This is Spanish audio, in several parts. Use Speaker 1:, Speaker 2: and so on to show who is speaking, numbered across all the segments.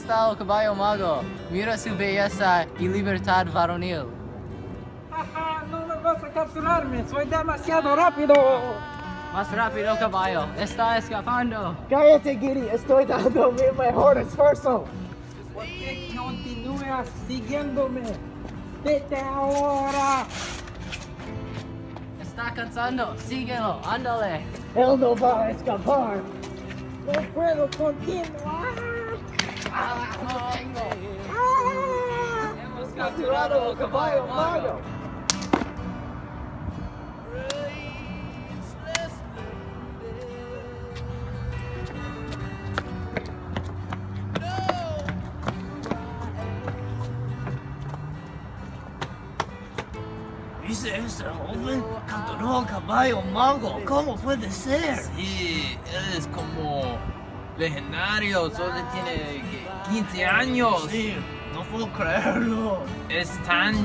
Speaker 1: está el caballo mago. Mira su belleza y libertad varonil.
Speaker 2: Ajá, no me vas a capturarme, soy demasiado rápido.
Speaker 1: Más rápido, caballo. Está escapando.
Speaker 2: Cállate, Giri, estoy dando mi mejor esfuerzo. ¿Por qué continúas siguiéndome? Vete ahora.
Speaker 1: Está cansando. Síguelo. Ándale.
Speaker 2: Él no va a escapar. No puedo continuar.
Speaker 1: ¡No tengo!
Speaker 2: Hemos capturado al caballo mago.
Speaker 3: ¿Viste ese joven? Capturó al caballo mago. ¿Cómo puede ser?
Speaker 4: Sí, él es como legendario, solo tiene 15 años.
Speaker 3: Sí, no puedo creerlo.
Speaker 4: Es tan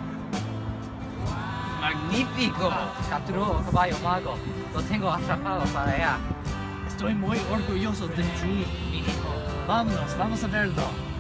Speaker 4: magnífico.
Speaker 1: Capturó al caballo mago. Lo tengo atrapado para allá.
Speaker 3: Estoy muy orgulloso de ti, mi hijo. Vámonos, vamos a verlo.